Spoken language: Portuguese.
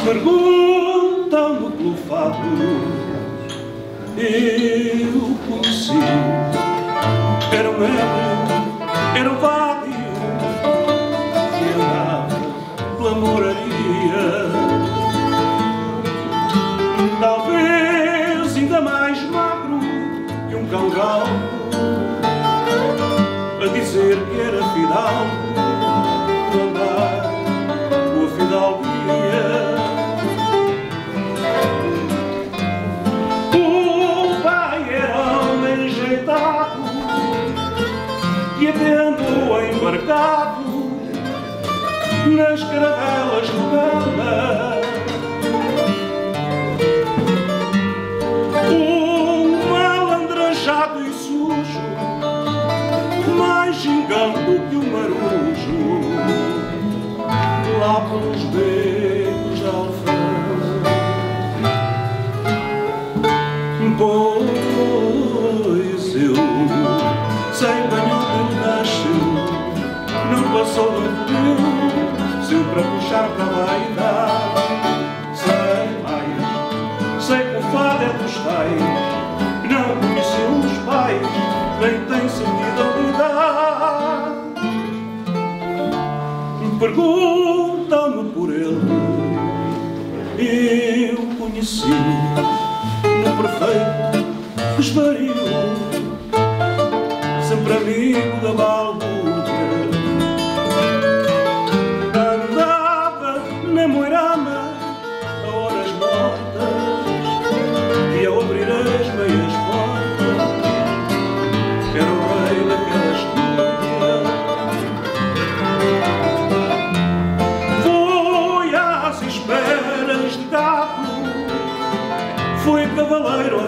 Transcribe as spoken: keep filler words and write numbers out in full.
Perguntam-me pelo fado, eu conheci. Era um ébrio, era um vadio que andava pela moraria. Talvez ainda mais magro que um cão galgo, a dizer que era fidalgo, por andar com a fidalguia. E até andou embarcado nas caravelas do Gama. Um malandrajado e sujo, mais gingando que um marujo, lá pelos becos da Alfama. Pois eu, sem banho não passou do fio, seu para puxar para lá e dar. Sei mais, sei que o fado é dos tais, não conheceu os pais, nem tem sentido a lidar. Perguntam-me por ele, eu conheci no perfeito esvario, sempre amigo da balbúrdia. Andava na moirama a horas mortas e ao abrir as meias portas era o rei daquela história. Foi às esperas de gato, foi cavaleiro